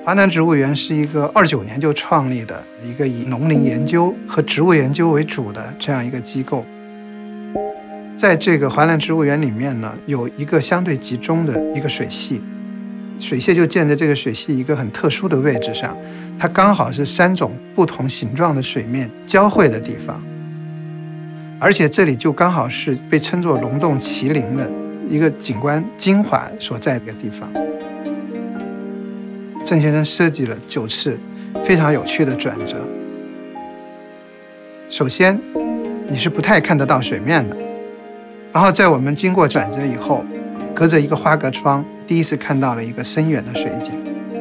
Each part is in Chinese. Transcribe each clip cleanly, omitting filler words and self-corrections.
华南植物园是一个29年就创立的一个以农林研究和植物研究为主的这样一个机构。在这个华南植物园里面呢，有一个相对集中的一个水系，水榭就建在这个水系一个很特殊的位置上，它刚好是3种不同形状的水面交汇的地方，而且这里就刚好是被称作龙洞麒麟的一个景观精华所在的一个地方。郑先生设计了9次非常有趣的转折。首先，你是不太看得到水面的，然后在我们经过转折以后，隔着一个花格窗，第一次看到了一个深远的水景。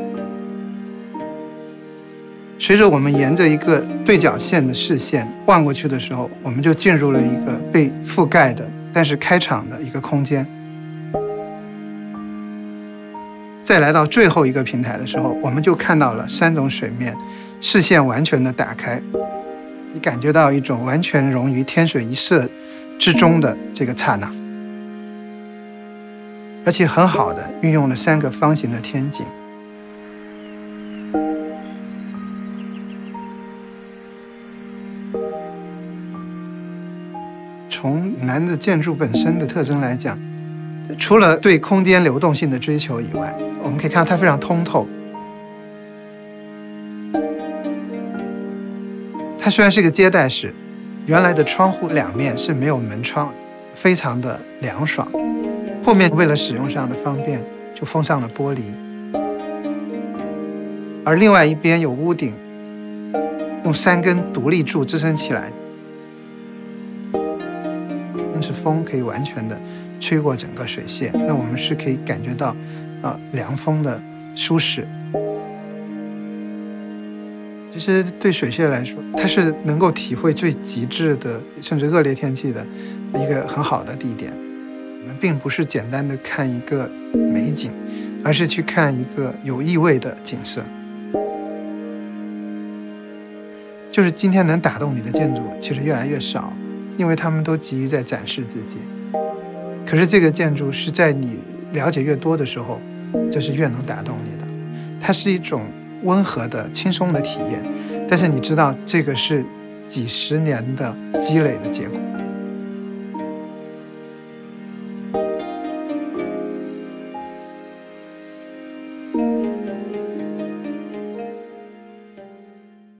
随着我们沿着一个对角线的视线望过去的时候，我们就进入了一个被覆盖的但是开敞的一个空间。再来到最后一个平台的时候，我们就看到了3种水面，视线完全的打开，你感觉到一种完全融于天水一色之中的这个刹那，而且很好的运用了3个方形的天井。从南的建筑本身的特征来讲，除了对空间流动性的追求以外，我们可以看到它非常通透。它虽然是个接待室，原来的窗户2面是没有门窗，非常的凉爽。后面为了使用上的方便，就封上了玻璃。而另外一边有屋顶，用3根独立柱支撑起来，因此风可以完全的吹过整个水榭，那我们是可以感觉到凉风的舒适。其实对水榭来说，它是能够体会最极致的甚至恶劣天气的一个很好的地点。我们并不是简单的看一个美景，而是去看一个有意味的景色。就是今天能打动你的建筑其实越来越少，因为他们都急于在展示自己。可是这个建筑是在你了解越多的时候，就是越能打动你的。它是一种温和的轻松的体验，但是你知道这个是几10年的积累的结果。